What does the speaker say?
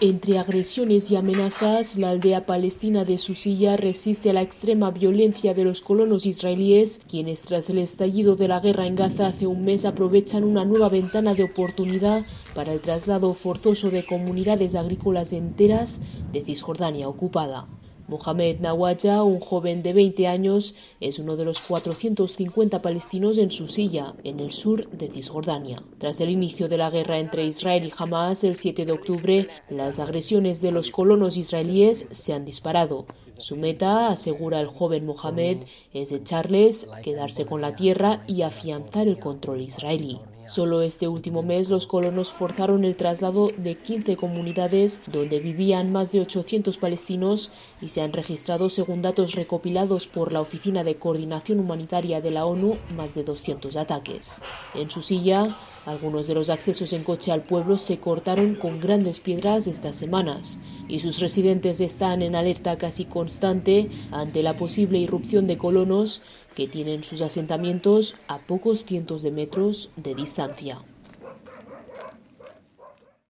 Entre agresiones y amenazas, la aldea palestina de Susilla resiste a la extrema violencia de los colonos israelíes, quienes tras el estallido de la guerra en Gaza hace un mes aprovechan una nueva ventana de oportunidad para el traslado forzoso de comunidades agrícolas enteras de Cisjordania ocupada. Mohamed Nawaja, un joven de 20 años, es uno de los 450 palestinos en Susilla, en el sur de Cisjordania. Tras el inicio de la guerra entre Israel y Hamas el 7 de octubre, las agresiones de los colonos israelíes se han disparado. Su meta, asegura el joven Mohamed, es echarles, quedarse con la tierra y afianzar el control israelí. Solo este último mes los colonos forzaron el traslado de 15 comunidades donde vivían más de 800 palestinos y se han registrado, según datos recopilados por la Oficina de Coordinación Humanitaria de la ONU, más de 200 ataques. En Susilla, algunos de los accesos en coche al pueblo se cortaron con grandes piedras estas semanas y sus residentes están en alerta casi constante ante la posible irrupción de colonos que tienen sus asentamientos a pocos cientos de metros de distancia.